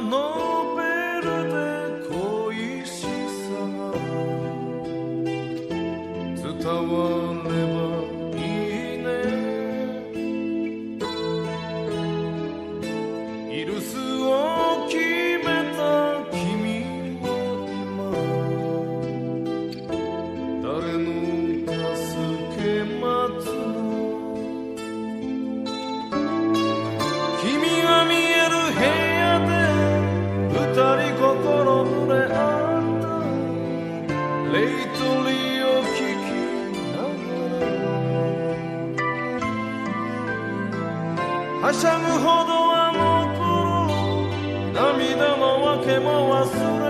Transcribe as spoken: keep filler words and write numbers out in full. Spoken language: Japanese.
ノベルで恋しさが伝わればいいね。イルスを決めた君は今誰の助け待つの。君が見える部屋で二人心濡れ合ったレイトリーを聞きながらはしゃぐほどあの頃涙のわけも忘れ